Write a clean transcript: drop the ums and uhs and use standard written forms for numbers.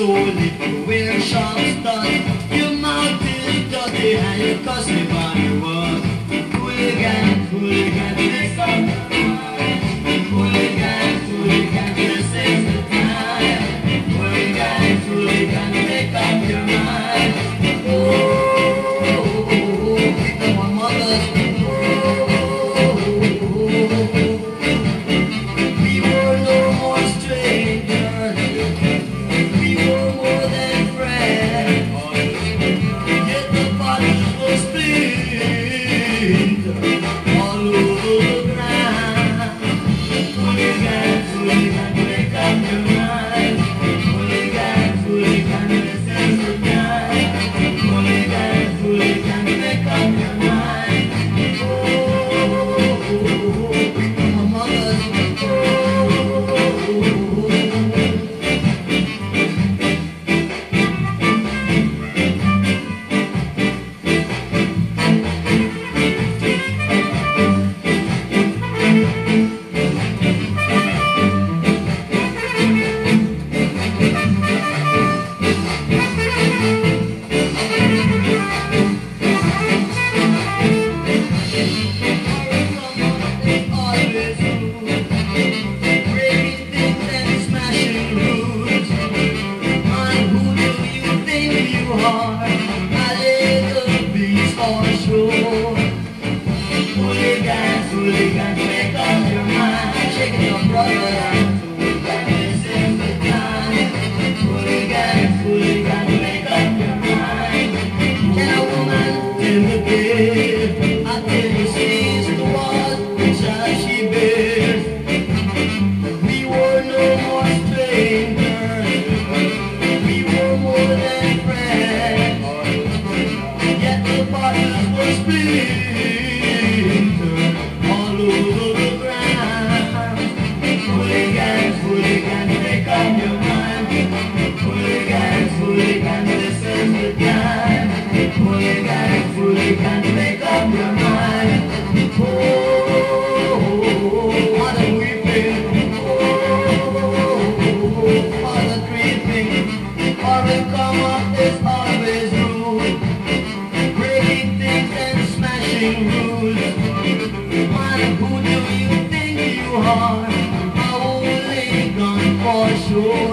soul if you wear sharp studs. Your mouth is dirty and you cuss me by your word. Hooligan, hooligan, make up your mind. Hooligan, hooligan, this is the time. Hooligan, hooligan, make up your mind. Oh, pick up my mother's. We were no more strangers. We were more than friends. Yet the bodies were split all over the ground. Hooligan, hooligan, make up your mind. Hooligan, hooligan, this is the time. Hooligan, hooligan, make up your mind. Oh, my mother's. Hooligan, make up your mind. Shaking your brother. Hooligan, this is the time. Hooligan, hooligan, make up your mind. Can a woman in the bed? I tell you she's the one which she bears. We were no more strangers. We were more than friends. Yet the bodies were split all over the ground. Hooligan, hooligan, make up your mind. Hooligan, hooligan, this is the time. Hooligan, hooligan, make up your mind. Oh, what a weeping. Oh, what a creeping. For the come up is always rude. Breaking things and smashing rules. Who do you think you are? A hooligan for sure.